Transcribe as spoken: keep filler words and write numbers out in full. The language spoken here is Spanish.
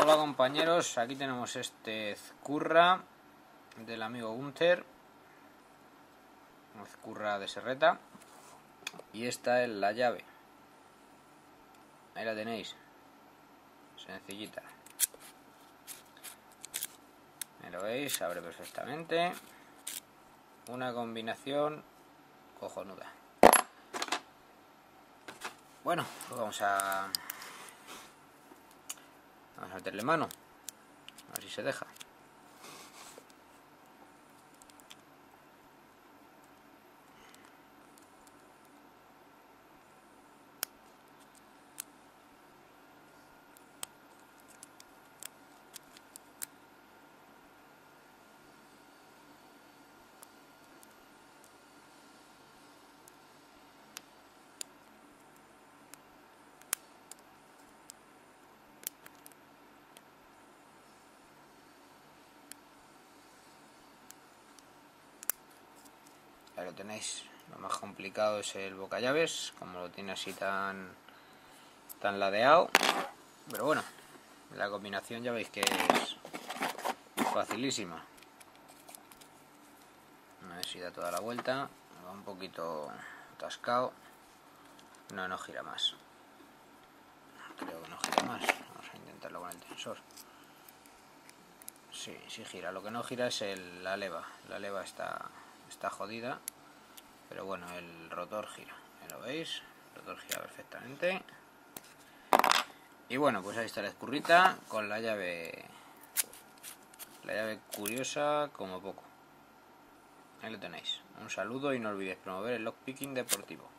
Hola compañeros, aquí tenemos este Ezcurra del amigo Gunther, Ezcurra de serreta, y esta es la llave. Ahí la tenéis, sencillita. Ahí lo veis, abre perfectamente. Una combinación cojonuda. Bueno, pues vamos a vamos a meterle mano, a ver si se deja. Ahí lo tenéis. Lo más complicado es el bocallaves, como lo tiene así tan tan ladeado, pero bueno, la combinación ya veis que es facilísima. A ver si da toda la vuelta. Va un poquito atascado. No, no gira más. Creo que no gira más. Vamos a intentarlo con el tensor. Sí, sí gira. Lo que no gira es el, la leva. La leva está, está jodida. Pero bueno, el rotor gira. ¿Ya lo veis? El rotor gira perfectamente. Y bueno, pues ahí está la Ezcurrita con la llave. La llave curiosa como poco. Ahí lo tenéis. Un saludo y no olvidéis promover el lockpicking deportivo.